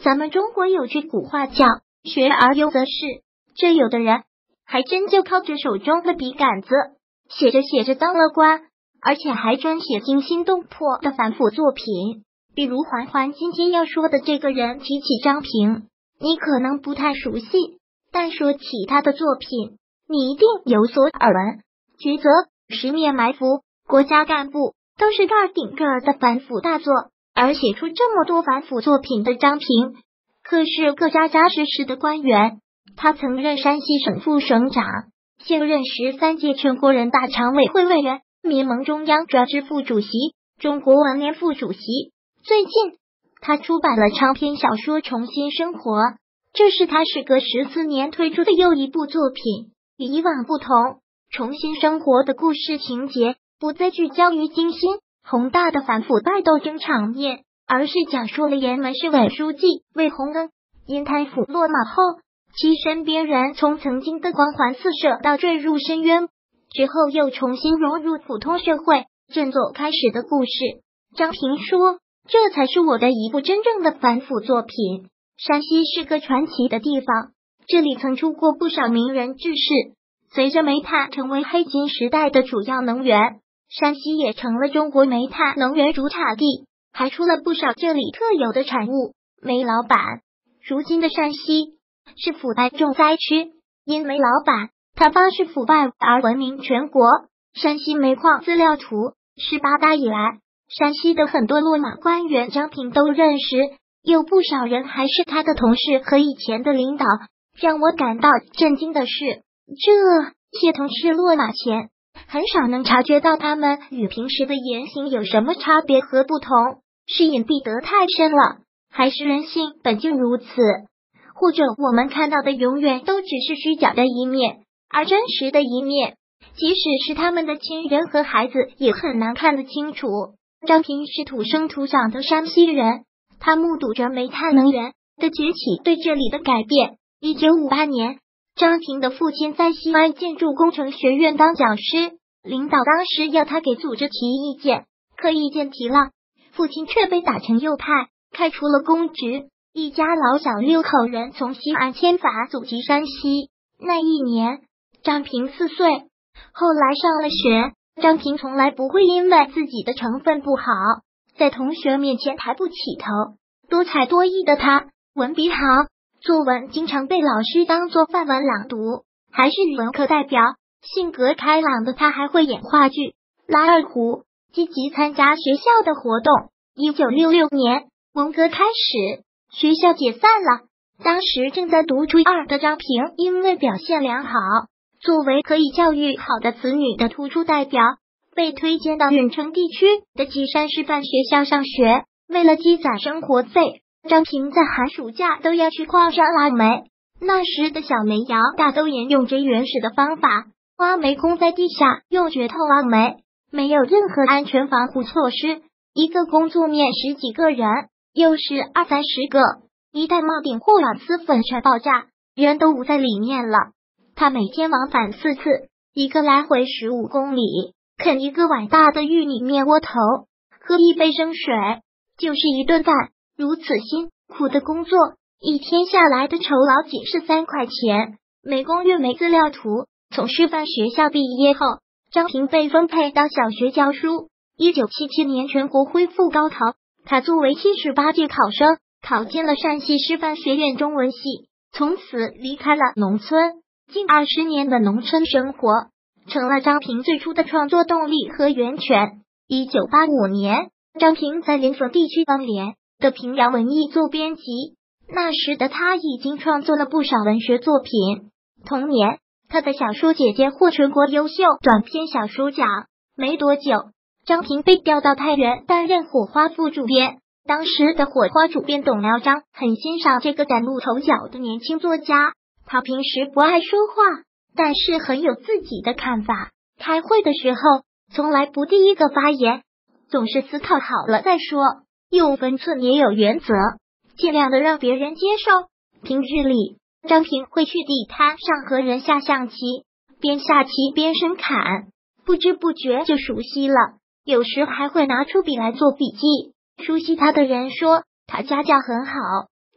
咱们中国有句古话叫学而优则仕，这有的人还真就靠着手中的笔杆子，写着写着当了官，而且还专写惊心动魄的反腐作品。比如环环今天要说的这个人，提起张平，你可能不太熟悉，但说起他的作品，你一定有所耳闻。抉择、十面埋伏、国家干部都是个儿顶个儿的反腐大作，而写出这么多反腐作品的张平，可是个扎扎实实的官员。他曾任山西省副省长，现任13届全国人大常委会委员，民盟中央专职副主席，中国文联副主席。最近他出版了长篇小说《重新生活》，这是他时隔14年推出的又一部作品。与以往不同，《重新生活》的故事情节不再聚焦于惊心宏大的反腐败斗争场面，而是讲述了雁门市委书记魏洪恩因贪腐落马后，其身边人从曾经的光环四射到坠入深渊，之后又重新融入普通社会，振作开始的故事。张平说，这才是我的一部真正的反腐作品。山西是个传奇的地方，这里曾出过不少名人志士。随着煤炭成为黑金时代的主要能源，山西也成了中国煤炭能源主产地，还出了不少这里特有的产物。煤老板，如今的山西是腐败重灾区，因煤老板他方式腐败而闻名全国。山西煤矿资料图18大以来，山西的很多落马官员张平都认识，有不少人还是他的同事和以前的领导。让我感到震惊的是，这些同事落马前很少能察觉到他们与平时的言行有什么差别和不同，是隐蔽得太深了，还是人性本就如此？或者我们看到的永远都只是虚假的一面，而真实的一面，即使是他们的亲人和孩子也很难看得清楚。张平是土生土长的山西人，他目睹着煤炭能源的崛起对这里的改变。1958年，张平的父亲在西安建筑工程学院当讲师，领导当时要他给组织提意见，可意见提了，父亲却被打成右派，开除了公职。一家老小6口人从西安迁返祖籍山西。那一年，张平4岁，后来上了学。张平从来不会因为自己的成分不好，在同学面前抬不起头。多才多艺的他，文笔好，作文经常被老师当作范文朗读，还是语文课代表。性格开朗的他还会演话剧、拉二胡，积极参加学校的活动。1966年，文革开始，学校解散了。当时正在读初2的张平，因为表现良好，作为可以教育好的子女的突出代表，被推荐到运城地区的稷山师范学校上学。为了积攒生活费，张平在寒暑假都要去矿上挖煤。那时的小煤窑大都沿用最原始的方法，挖煤工在地下用镢头挖煤，没有任何安全防护措施，一个工作面10几个人，又是20-30个，一旦冒顶或瓦斯粉尘爆炸，人都捂在里面了。他每天往返4次，一个来回15公里，啃一个碗大的玉米面窝头，喝一杯生水，就是一顿饭。如此辛苦的工作，一天下来的酬劳仅是3块钱。煤工阅煤资料图。从师范学校毕业后，张平被分配到小学教书。1977年全国恢复高考，他作为78届考生，考进了陕西师范学院中文系，从此离开了农村。近20年的农村生活，成了张平最初的创作动力和源泉。1985年，张平在临汾地区邦联的平遥文艺做编辑，那时的他已经创作了不少文学作品。同年，他的小说《姐姐》获全国优秀短篇小说奖。没多久，张平被调到太原担任火花副主编。当时的火花主编董辽章很欣赏这个崭露头角的年轻作家，他平时不爱说话，但是很有自己的看法。开会的时候，从来不第一个发言，总是思考好了再说，有分寸也有原则，尽量的让别人接受。平日里，张平会去地摊上和人下象棋，边下棋边生砍，不知不觉就熟悉了。有时还会拿出笔来做笔记。熟悉他的人说他家教很好，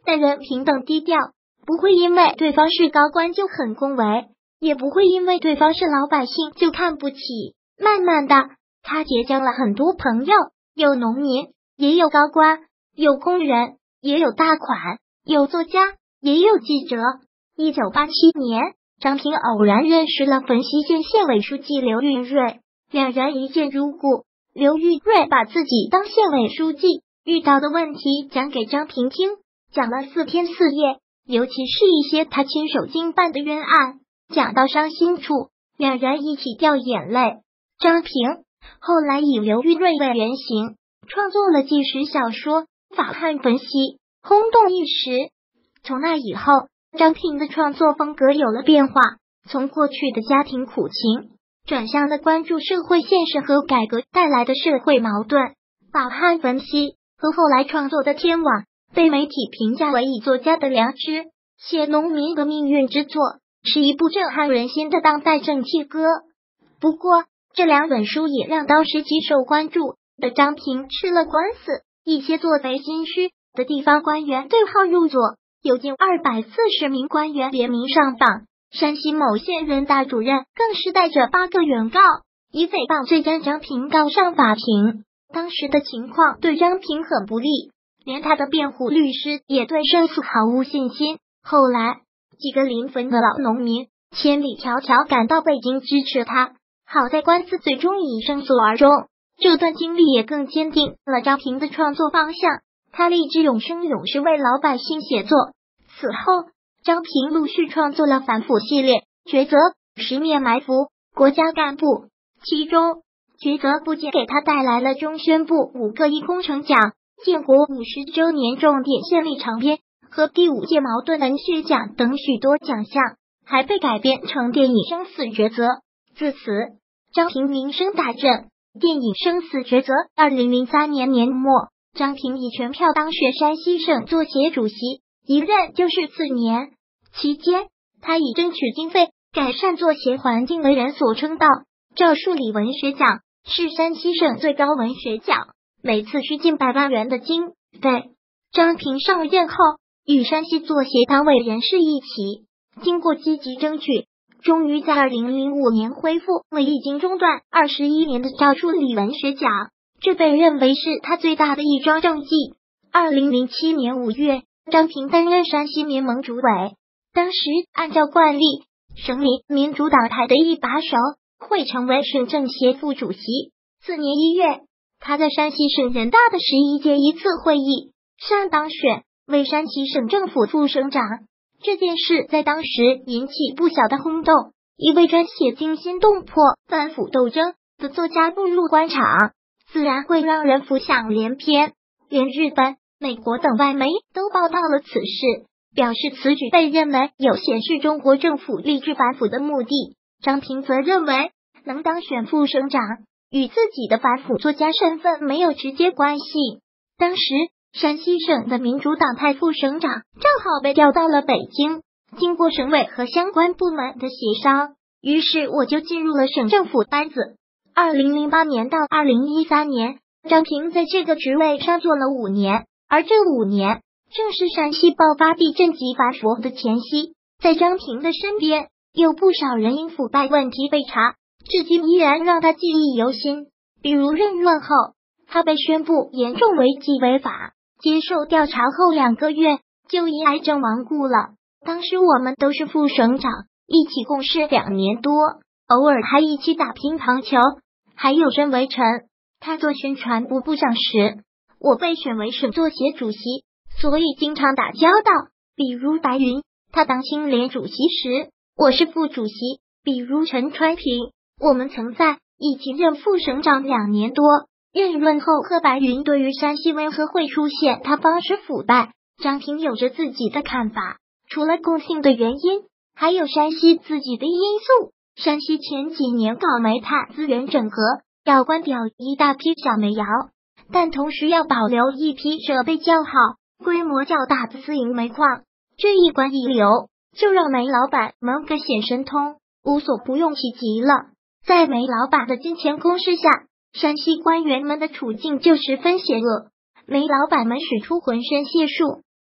待人平等低调，不会因为对方是高官就很恭维，也不会因为对方是老百姓就看不起。慢慢的，他结交了很多朋友，有农民，也有高官，有工人，也有大款，有作家，也有记者。1987年，张平偶然认识了汾西县县委书记刘玉瑞，两人一见如故。刘玉瑞把自己当县委书记遇到的问题讲给张平听，讲了4天4夜，尤其是一些他亲手经办的冤案，讲到伤心处，两人一起掉眼泪。张平后来以刘玉瑞为原型，创作了纪实小说《法汉汾西》，轰动一时。从那以后，张平的创作风格有了变化，从过去的家庭苦情转向了关注社会现实和改革带来的社会矛盾。《法汉汾西》和后来创作的《天网》被媒体评价为以作家的良知写农民的命运之作，是一部震撼人心的当代正气歌。不过，这2本书也让当时极受关注的张平吃了官司，一些做贼心虚的地方官员对号入座，有近240名官员联名上访。山西某县人大主任更是带着8个原告，以诽谤罪将张平告上法庭。当时的情况对张平很不利，连他的辩护律师也对胜诉毫无信心。后来，几个临汾的老农民千里迢迢赶到北京支持他，好在官司最终以胜诉而终。这段经历也更坚定了张平的创作方向，他立志永生永世为老百姓写作。此后，张平陆续创作了反腐系列、抉择、十面埋伏、国家干部，其中抉择不仅给他带来了中宣部5个一工程奖、建国50周年重点献礼长篇和第5届茅盾文学奖等许多奖项，还被改编成电影《生死抉择》。自此，张平名声大振。电影《生死抉择》2003年年末，张平以全票当选山西省作协主席，一任就是4年。期间，他以争取经费、改善作协环境为人所称道。赵树理文学奖是山西省最高文学奖，每次需近100万元的经费。张平上任后，与山西作协党委人士一起，经过积极争取，终于在2005年恢复了已经中断21年的赵树理文学奖，这被认为是他最大的一桩政绩。2007年5月，张平担任山西民盟主委，当时按照惯例，省里民主党派的一把手会成为省政协副主席。次年1月，他在山西省人大的11届一次会议上当选为山西省政府副省长。这件事在当时引起不小的轰动，一位专写惊心动魄反腐斗争的作家步入官场，自然会让人浮想联翩。连日本、美国等外媒都报道了此事，表示此举被认为有显示中国政府立志反腐的目的。张平则认为，能当选副省长与自己的反腐作家身份没有直接关系。当时山西省的民主党派副省长正好被调到了北京，经过省委和相关部门的协商，于是我就进入了省政府班子。2008年到2013年，张平在这个职位上做了5年，而这5年正是山西爆发地震及反腐的前夕。在张平的身边，有不少人因腐败问题被查，至今依然让他记忆犹新。比如任润后，他被宣布严重违纪违法，接受调查后2个月就因癌症亡故了。当时我们都是副省长，一起共事2年多，偶尔还一起打乒乓球。还有任维辰，他做宣传部部长时，我被选为省作协主席，所以经常打交道。比如白云，他当青联主席时，我是副主席。比如陈川平，我们曾在一起任副省长2年多。任润后和白云对于山西为何会出现他方式腐败，张平有着自己的看法。除了共性的原因，还有山西自己的因素。山西前几年搞煤炭资源整合，要关掉一大批小煤窑，但同时要保留一批设备较好、规模较大的私营煤矿。这一关一留，就让煤老板们各显神通，无所不用其极了。在煤老板的金钱攻势下，山西官员们的处境就十分险恶。煤老板们使出浑身解数，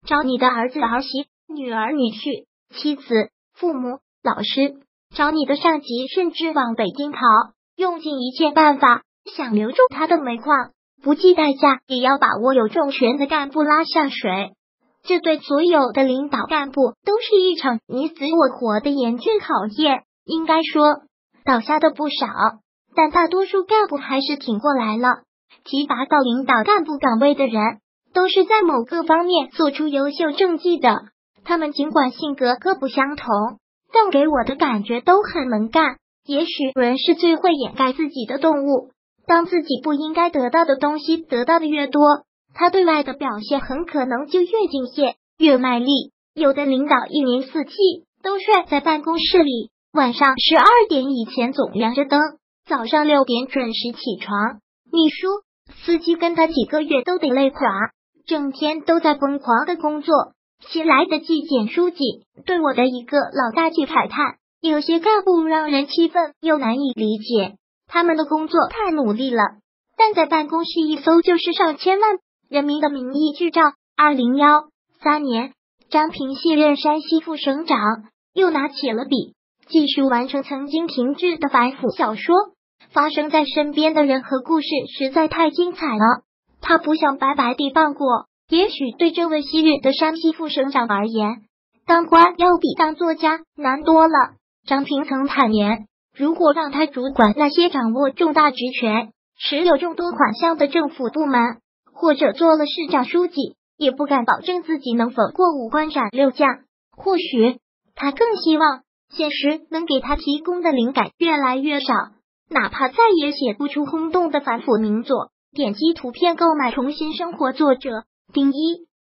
找你的儿子儿媳、女儿女婿、妻子、父母、老师，找你的上级，甚至往北京逃，用尽一切办法想留住他的煤矿，不计代价也要把握有重权的干部拉下水。这对所有的领导干部都是一场你死我活的严峻考验。应该说倒下的不少，但大多数干部还是挺过来了。提拔到领导干部岗位的人都是在某个方面做出优秀政绩的，他们尽管性格各不相同，但给我的感觉都很能干。也许人是最会掩盖自己的动物，当自己不应该得到的东西得到的越多，他对外的表现很可能就越敬业越卖力。有的领导一年四季都睡在办公室里，晚上12点以前总亮着灯，早上6点准时起床。秘书、司机跟他几个月都得累垮，整天都在疯狂的工作。新来的纪检书记对我的一个老大姐慨叹，有些干部让人气愤又难以理解，他们的工作太努力了，但在办公室一搜就是上千万。人民的名义剧照，2013年，张平卸任山西副省长，又拿起了笔，继续完成曾经停滞的反腐小说。发生在身边的人和故事实在太精彩了，他不想白白地放过。也许对这位昔日的山西副省长而言，当官要比当作家难多了。张平曾坦言，如果让他主管那些掌握重大职权、持有众多款项的政府部门，或者做了市长书记，也不敢保证自己能否过5关斩6将。或许他更希望现实能给他提供的灵感越来越少，哪怕再也写不出轰动的反腐名作，点击图片购买重新生活。作者丁一。